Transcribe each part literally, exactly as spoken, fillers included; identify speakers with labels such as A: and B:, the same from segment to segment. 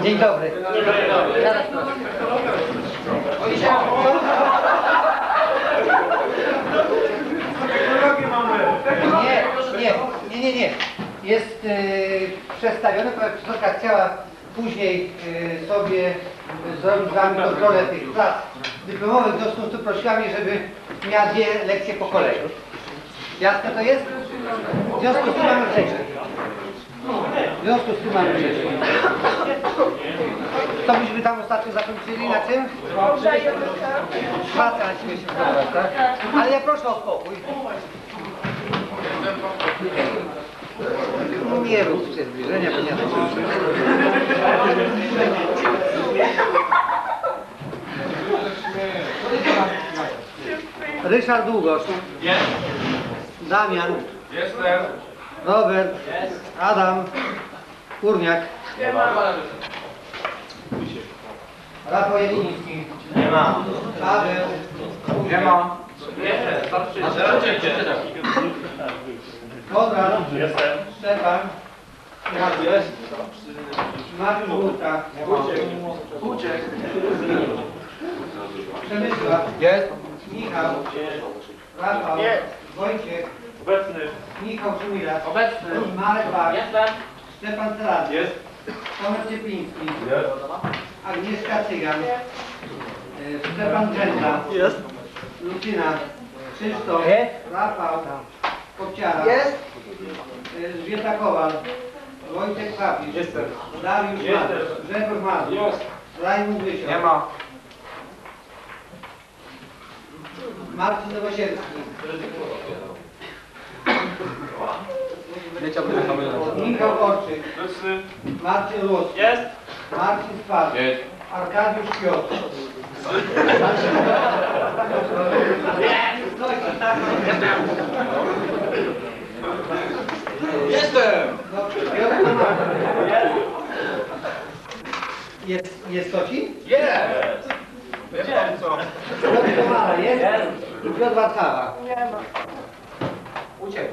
A: Dzień dobry.
B: Dzień dobry.
A: Zaraz proszę. Nie, nie, nie, nie, nie. Jest yy, przedstawione, profesorka chciała później yy, sobie zrobić z wami kontrolę tych prac dyplomowych, w związku z tym prosiła mnie, żeby miała dwie lekcje po kolei. Jasne to jest? W związku z tym mamy wcześniej. W związku z tym mamy wcześniej. Co byśmy tam ostatnio zakończyli? Na czym? Praca na ciebie się podoba, tak? Ale ja proszę o spokój. No nie rób się zbliżenia, bo nie Ryszard Długosz.
B: Jest.
A: Damian.
B: Jestem.
A: Robert.
B: Jest.
A: Adam. Kurniak.
B: Nie ma.
A: Rafał Jeliński.
B: Nie ma.
A: Paweł.
B: Nie ma. Jest.
A: Konrad.
B: Jestem.
A: Stefan. Jest. Mariusz Łódka.
B: Uciek.
A: Przemysław.
B: Jest.
A: Michał. Rafał.
B: Jest.
A: Wojciech.
B: Obecny.
A: Michał Szumilas.
B: Obecny.
A: Marek Bach.
B: Jestem.
A: Stefan Ceradzy.
B: Jest.
A: Tomek Ciepliński.
B: Jest.
A: Agnieszka Cygan. E, Stefan Dżenda.
B: Jest.
A: Lucyna. Krzysztof.
B: Jest.
A: Rafał. Kopciara.
B: Jest.
A: E, Elżbieta Kowal. Wojciech Papisz.
B: Jestem.
A: Dariusz
B: Jestem.
A: Mazur. Grzegorz Mazur.
B: Jest.
A: Rajmund Wysiok.
B: Nie ma.
A: Marcin Nowosielski. Michał Orczyk.
B: Obecny.
A: Marcin Rus.
B: Jest.
A: Marcin Spark.
B: Jest.
A: Arkadiusz Piotr.
B: Jestem.
A: No, Piotr Tomasz. Jest, jest to ci?
B: Jest. Wiedziałem co.
A: Piotr Tomala jest? I Piotr Warszawa.
C: Nie ma.
A: Uciekł.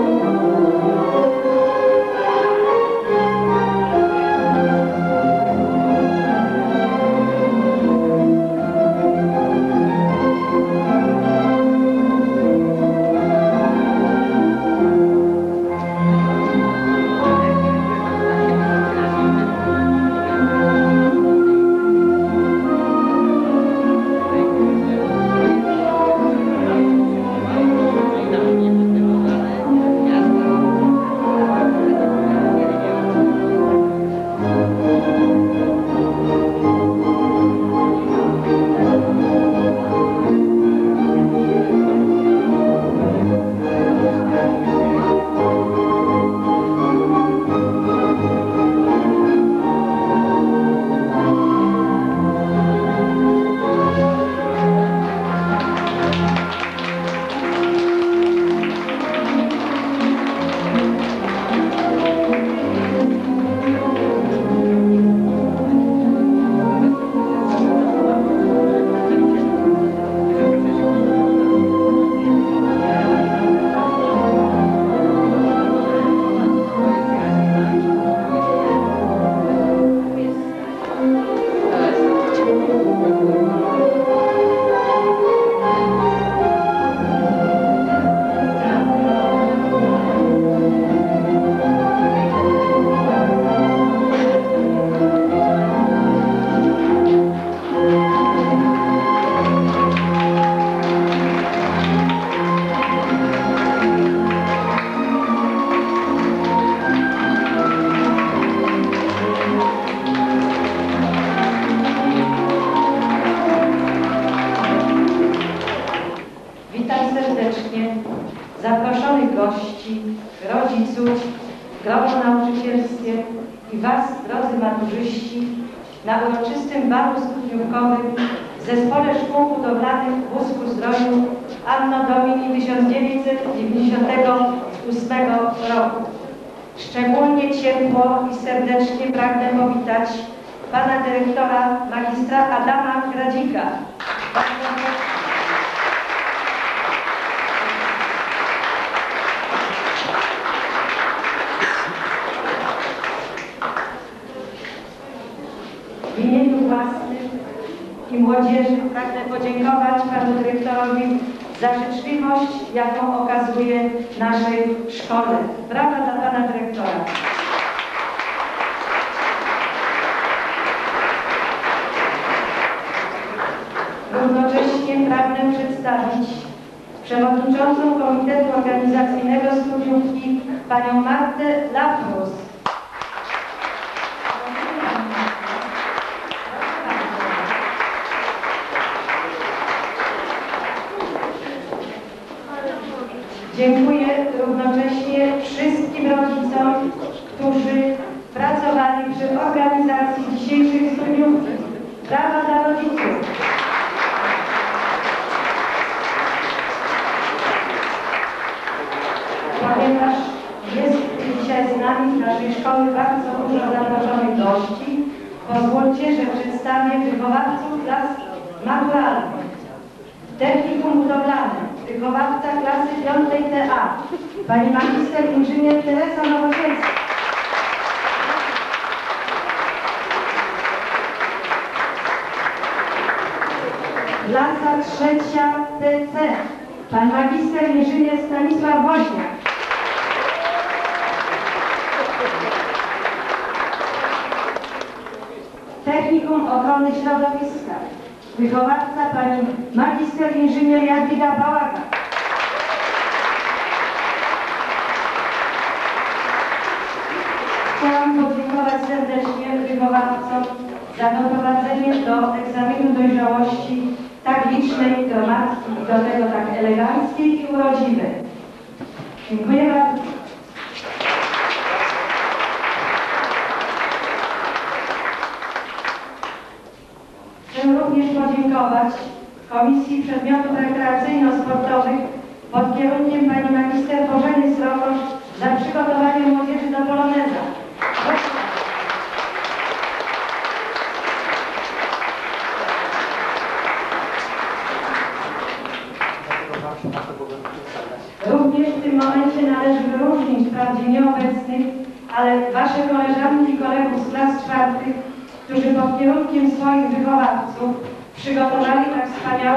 C: zaproszonych gości, rodziców, grono nauczycielskie i Was, drodzy maturzyści, na uroczystym balu studniówkowym w Zespole Szkół Budowlanych w Busku-Zdroju Anno Domini tysiąc dziewięćset dziewięćdziesiątego ósmego roku. Szczególnie ciepło i serdecznie pragnę powitać Pana Dyrektora Magistra Adama Gradzika. W imieniu własnym i młodzieży pragnę podziękować Panu Dyrektorowi za życzliwość, jaką okazuje naszej szkole. Brawa dla Pana Dyrektora. Równocześnie pragnę przedstawić przewodniczącą Komitetu Organizacyjnego Studniówki Panią Martę Lafrus. Dziękuję równocześnie wszystkim rodzicom, którzy pracowali przy organizacji dzisiejszej studniówki. Brawa dla rodziców! Ponieważ jest dzisiaj z nami w naszej szkoły bardzo dużo zaproszonych gości, pozwólcie, że przedstawię wychowawców klas maturalnych. Technikum budowlane, wychowawca klasy piątej T A, pani magister inżynier Teresa Nowosielska. Klasa trzecia T C, pan magister inżynier Stanisław Woźniak. Technikum Ochrony Środowiska, wychowawca pani magister inżynier Jadwiga Bałaga. Chciałam podziękować serdecznie wychowawcom za doprowadzenie do egzaminu dojrzałości tak licznej gromadki i do tego tak eleganckiej i urodziwej. Dziękuję bardzo. Chcę również podziękować Komisji Przedmiotów Rekreacyjno-Sportowych pod kierunkiem pani magister Bożeny Srokosz za przygotowanie młodzieży do poloneza. Również w tym momencie należy wyróżnić wyróżnień wprawdzie nieobecnych, ale wasze koleżanki i kolegów z klas czwartych, którzy pod kierunkiem swoich wychowawców przygotowali tak wspaniałe